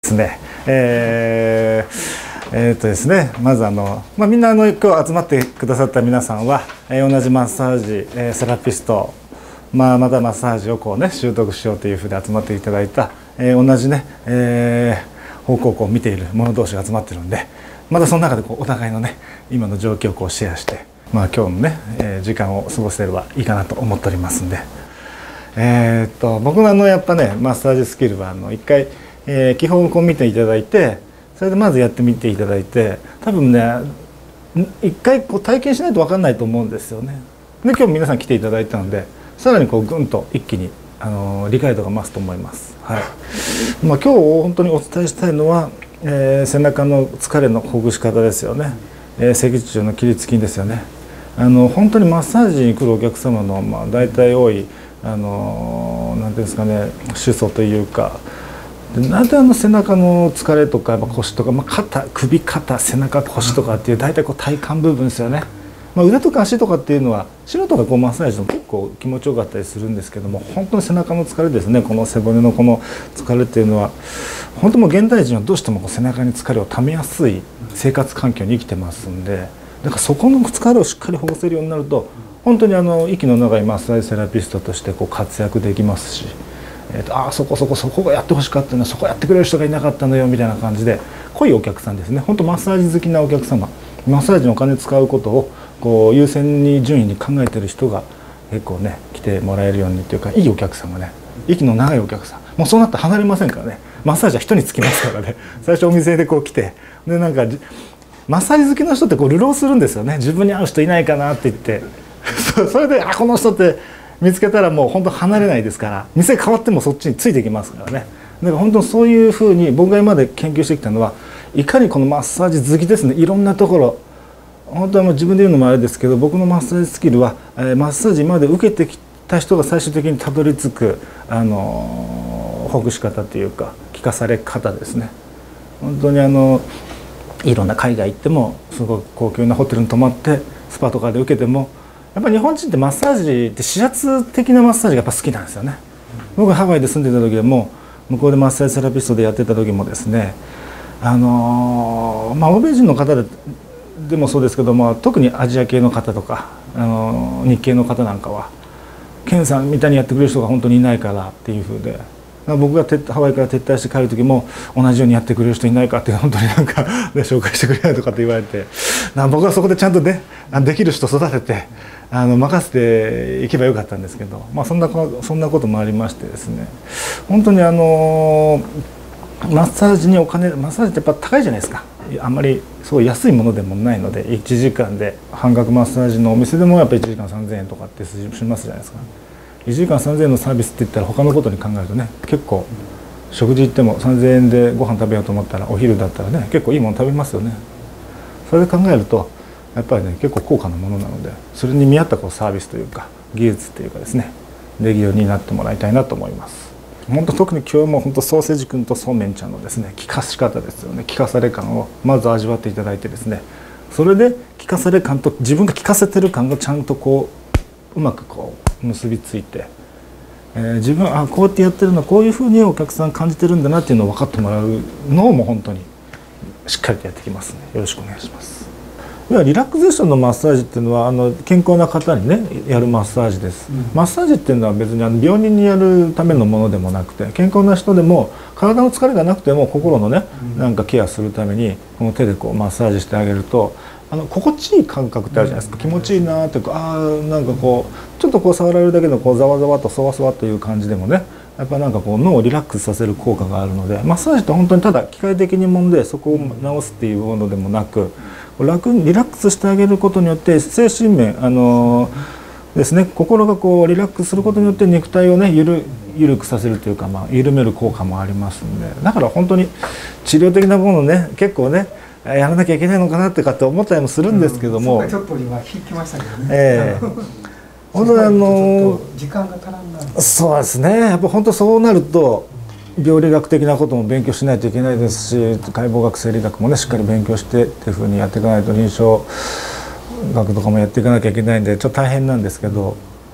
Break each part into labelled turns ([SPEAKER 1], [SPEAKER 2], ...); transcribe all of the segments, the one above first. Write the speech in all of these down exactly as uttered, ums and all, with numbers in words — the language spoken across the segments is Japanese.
[SPEAKER 1] ですね、えーえー、っとですねまずあの、まあ、みんなあの今日集まってくださった皆さんは、えー、同じマッサージ、えー、セラピスト、まあ、またマッサージをこうね習得しようというふうで集まっていただいた、えー、同じね、えー、方向をこう見ている者同士が集まってるんで、またその中でこうお互いのね今の状況をこうシェアして、まあ、今日のね、えー、時間を過ごせればいいかなと思っておりますんで、えー、っと僕のあのやっぱねマッサージスキルはあの一回、えー、基本をこう見ていただいて、それでまずやってみていただいて、多分ね一回こう体験しないと分かんないと思うんですよね。で今日皆さん来ていただいたのでさらにこうぐんと一気にあの理解度が増すと思います。はい。まあ、今日本当にお伝えしたいのは、えー、背中の疲れのほぐし方ですよね。えー、脊柱の起立筋ですよね。あの本当にマッサージに来るお客様のまあ大体多いあのなんていうんですかね主訴というか。なんであの背中の疲れとか腰とか、まあ、肩首肩背中腰とかっていう大体こう体幹部分ですよね。まあ、腕とか足とかっていうのは素人がこうマッサージの結構気持ちよかったりするんですけども、本当に背中の疲れですね。この背骨のこの疲れっていうのは本当もう現代人はどうしてもこう背中に疲れをためやすい生活環境に生きてますんで、だからそこの疲れをしっかりほぐせるようになると本当にあの息の長いマッサージセラピストとしてこう活躍できますし、えー、とあそこそこそこがやってほしかったのそこやってくれる人がいなかったのよみたいな感じで濃いお客さんですね。本当マッサージ好きなお客様、マッサージのお金使うことをこう優先に順位に考えてる人が結構ね来てもらえるようにというか、いいお客さんがね息の長いお客さん、もうそうなったら離れませんからね。マッサージは人につきますからね。最初お店でこう来てでなんかマッサージ好きな人ってこう流浪するんですよね。自分に合う人いないかなって言ってそれであこの人って見つけたらもう本当離れないですから、店変わってもそっちについていきますからね。だから本当にそういうふうに僕が今まで研究してきたのは、いかにこのマッサージ好きですね、いろんなところ本当はもう自分で言うのもあれですけど、僕のマッサージスキルは、えー、マッサージ今まで受けてきた人が最終的にたどり着く、あのー、ほぐし方というか効かされ方ですね。本当にあのいろんな海外行ってもすごく高級なホテルに泊まってスパとかで受けても、やっぱり日本人ってマッサージって指圧的なマッサージがやっぱ好きなんですよね。僕がハワイで住んでた時でも向こうでマッサージセラピストでやってた時もですね、あのー、まあ欧米人の方ででもそうですけども、特にアジア系の方とか、あのー、日系の方なんかはケンさんみたいにやってくれる人が本当にいないからっていう風で、僕がハワイから撤退して帰る時も同じようにやってくれる人いないかって本当になんか、ね、紹介してくれないとかって言われて、僕はそこでちゃんとねできる人育ててあの任せていけばよかったんですけど、まあ、そんなそんなこともありましてですね、本当にあのマッサージにお金マッサージってやっぱ高いじゃないですか。あんまりすごい安いものでもないので、いちじかんで半額マッサージのお店でもやっぱりいちじかんさんぜんえんとかってしますじゃないですか。いちじかんさんぜんえんのサービスって言ったら他のことに考えるとね、結構食事行ってもさんぜんえんでご飯食べようと思ったらお昼だったらね結構いいもの食べますよね。それで考えるとやっぱりね結構高価なものなので、それに見合ったこうサービスというか技術というかですねできるようになってもらいたいなと思います。本当特に今日も本当ソーセージ君とそうめんちゃんのですね効かし方ですよね。効かされ感をまず味わっていただいてですね、それで効かされ感と自分が効かせてる感がちゃんとこううまくこう結びついて、えー、自分はあこうやってやってるのこういうふうにお客さん感じてるんだなっていうのを分かってもらうのをもう本当にしっかりとやっていきますのでよろしくお願いします。いやリラクゼーションのマッサージっていうのはあの健康な方にねやるマッサージです、うん、マッサージっていうのは別にあの病人にやるためのものでもなくて、健康な人でも体の疲れがなくても心のね、うん、なんかケアするためにこの手でこうマッサージしてあげるとあの心地いい感覚ってあるじゃないですか。気持ちいいなーっていうか、あーなんかこうちょっとこう触られるだけのこうざわざわとそわそわという感じでもね、やっぱなんかこう脳をリラックスさせる効果があるので、マッサージって本当にただ機械的にもんでそこを治すっていうものでもなく、楽にリラックスしてあげることによって精神面あのー、ですね心がこうリラックスすることによって肉体をねゆる緩くさせるというか、まあ、緩める効果もありますんで、だから本当に治療的なものをね結構ねやらなきゃいけないのかなってかって思ったりもするんですけども、
[SPEAKER 2] うん、ちょっと今引きましたけどね。
[SPEAKER 1] えー本当にあの
[SPEAKER 2] 時間が足らんな。
[SPEAKER 1] そうですね。やっぱ本当そうなると病理学的なことも勉強しないといけないですし、解剖学生理学もねしっかり勉強してっていうふうにやっていかないと、臨床学とかもやっていかなきゃいけないんでちょっと大変なんですけど、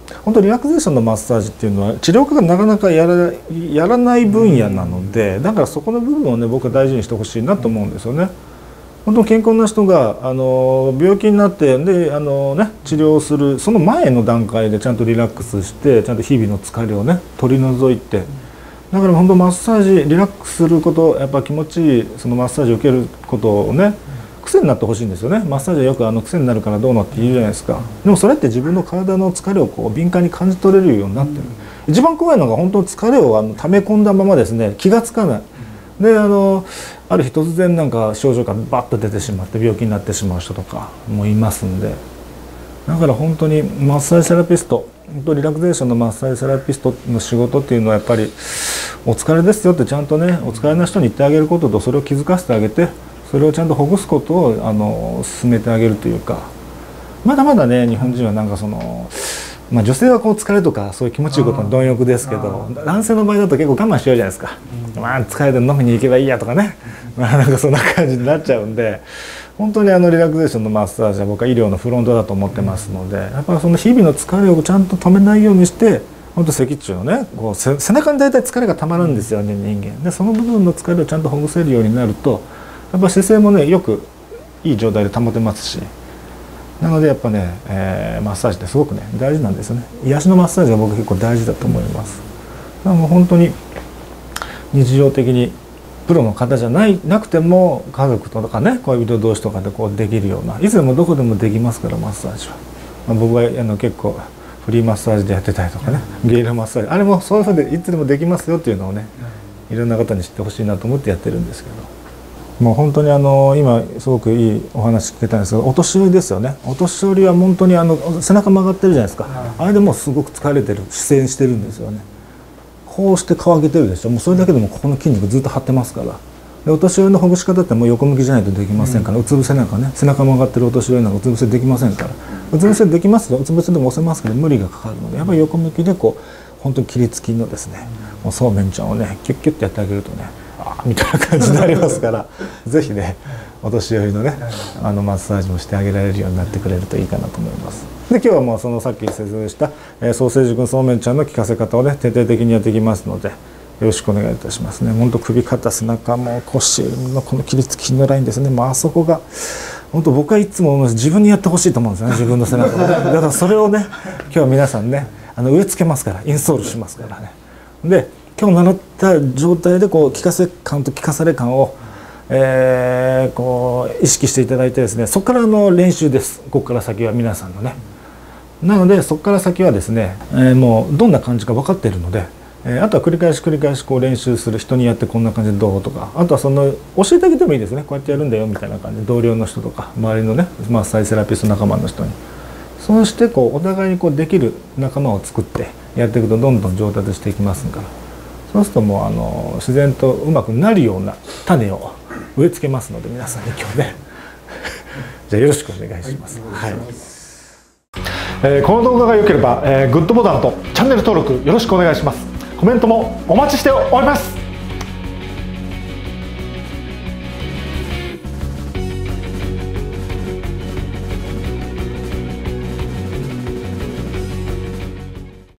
[SPEAKER 1] 本当リラクゼーションのマッサージっていうのは治療家がなかなかやらやらない分野なので、だからそこの部分をね僕は大事にしてほしいなと思うんですよね。本当健康な人があの病気になってであの、ね、治療をするその前の段階でちゃんとリラックスしてちゃんと日々の疲れをね取り除いて、だから本当マッサージリラックスすること、やっぱ気持ちいいそのマッサージを受けることをね癖になってほしいんですよね。マッサージはよくあの癖になるからどうのって言うじゃないですか。でもそれって自分の体の疲れをこう敏感に感じ取れるようになってる。一番怖いのが本当疲れをあの溜め込んだままですね気がつかない。であのある日突然なんか症状がバッと出てしまって病気になってしまう人とかもいますんで、だから本当にマッサージセラピスト、本当リラクゼーションのマッサージセラピストの仕事っていうのはやっぱりお疲れですよってちゃんとねお疲れな人に言ってあげることと、それを気づかせてあげてそれをちゃんとほぐすことをあの進めてあげるというか、まだまだね日本人はなんかその、まあ、女性はこう疲れとかそういう気持ちいいことに貪欲ですけど、男性の場合だと結構我慢しようじゃないですか。まあ疲れて飲みに行けばいいやとかね、まあなんかそんな感じになっちゃうんで、本当にあのリラクゼーションのマッサージは僕は医療のフロントだと思ってますので、やっぱりその日々の疲れをちゃんと止めないようにして、本当脊柱のねこう背中に大体疲れがたまるんですよね人間で、その部分の疲れをちゃんとほぐせるようになるとやっぱ姿勢もねよくいい状態で保てますし、なのでやっぱね、えー、マッサージってすごくね大事なんですよね。癒しのマッサージが僕結構大事だと思います。だからもう本当に日常的にプロの方じゃないなくても家族とかね恋人同士とかでこうできるような、いつでもどこでもできますからマッサージは、まあ、僕はあの結構フリーマッサージでやってたりとかね、ゲイラマッサージあれもそういうふうでいつでもできますよっていうのをねいろんな方に知ってほしいなと思ってやってるんですけど、もう本当にあの今すごくいいお話聞けたんですけど、お年寄りですよね。お年寄りは本当にあの背中曲がってるじゃないですか、あれでもうすごく疲れてる、姿勢してるんですよね。こうして顔上げてるでしょ、もうそれだけでもここの筋肉ずっと張ってますから。でお年寄りのほぐし方ってもう横向きじゃないとできませんから、うつ伏せなんかね背中曲がってるお年寄りなんかうつ伏せできませんから、うつ伏せできますよ、うつ伏せでも押せますけど無理がかかるので、やっぱり横向きでこう本当に切り付きのですねもうそうめんちゃんをねキュッキュッてやってあげるとねあみたいな感じになりますからぜひねお年寄りのねあのマッサージもしてあげられるようになってくれるといいかなと思います。で今日はもうそのさっき説明した、えー、ソーセージ君そうめんちゃんの効かせ方をね徹底的にやっていきますのでよろしくお願いいたしますね。本当首肩背中も腰のこの切り付きのラインですね、まああそこが本当僕はいつも自分にやってほしいと思うんですよね、自分の背中を。だからそれをね今日は皆さんねあの植え付けますから、インストールしますからね。で今日習った状態でこう効かせ感と効かされ感を、えー、こう意識していただいてですね、そこからの練習です。ここから先は皆さんのね。なのでそこから先はですね、えー、もうどんな感じか分かっているので、えー、あとは繰り返し繰り返しこう練習する、人にやってこんな感じでどうとか、あとはその教えてあげてもいいですね。こうやってやるんだよみたいな感じで同僚の人とか周りのねマッサージセラピスト仲間の人に、そうしてこうお互いにこうできる仲間を作ってやっていくとどんどん上達していきますから、そうするともうあの自然とうまくなるような種を植え付けますので、皆さんに今日ねじゃあよろしくお願いします。はい、えー、この動画が良ければ、えー、グッドボタンとチャンネル登録よろしくお願いします。コメントもお待ちしております。